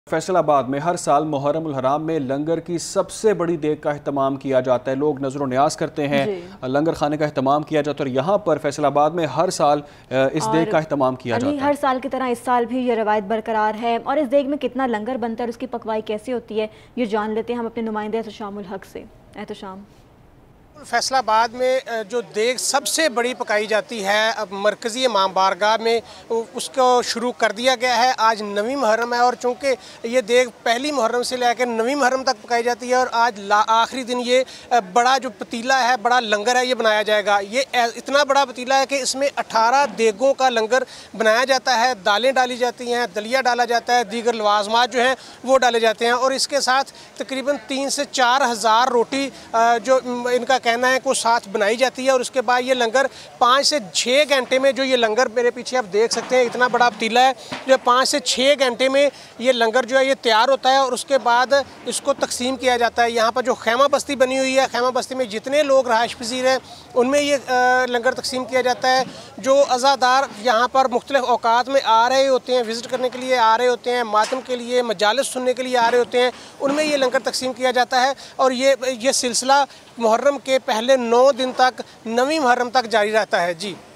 फैसलाबाद में हर साल मुहर्रम उल हराम में लंगर की सबसे बड़ी देग का अहतमाम किया जाता है। लोग नजर न्याज करते हैं, लंगर खाने का अहतमाम किया जाता है और यहाँ पर फैसलाबाद में हर साल इस देग का अहतमाम किया जाता है। हर साल की तरह इस साल भी ये रवायत बरकरार है और इस देग में कितना लंगर बनता है और उसकी पकवाई कैसी होती है ये जान लेते हैं हम अपने नुमाइंदे एहतशाम उल हक से। एहतशाम, फैसलाबाद में जो देग सबसे बड़ी पकाई जाती है अब मरकज़ी इमाम बारगाह में उसको शुरू कर दिया गया है। आज 9वीं मुहर्रम है और चूँकि ये देग पहली मुहर्रम से लेकर 9वीं मुहर्रम तक पकाई जाती है और आज आखिरी दिन ये बड़ा जो पतीला है, बड़ा लंगर है, ये बनाया जाएगा। ये इतना बड़ा पतीला है कि इसमें 18 देगों का लंगर बनाया जाता है। दालें डाली जाती हैं, दलिया डाला जाता है, दीगर लवाजमात जो हैं वो डाले जाते हैं और इसके साथ तकरीबन 3 से 4 हज़ार रोटी जो इनका कहना है को साथ बनाई जाती है। और उसके बाद ये लंगर 5 से 6 घंटे में, जो ये लंगर मेरे पीछे आप देख सकते हैं इतना बड़ा पतीला है, जो 5 से 6 घंटे में ये लंगर जो है ये तैयार होता है और उसके बाद इसको तकसीम किया जाता है। यहाँ पर जो खैमा बस्ती बनी हुई है, खैमा बस्ती में जितने लोग रहायश पजीर हैं उनमें ये लंगर तकसीम किया जाता है। जो अज़ादार यहाँ पर मुख्तलिफ औकात में आ रहे होते हैं, विज़िट करने के लिए आ रहे होते हैं, मातम के लिए, मजालिस सुनने के लिए आ रहे होते हैं, उनमें ये लंगर तकसीम किया जाता है और ये सिलसिला मुहर्रम के पहले 9 दिन तक 9वीं मुहर्रम तक जारी रहता है। जी।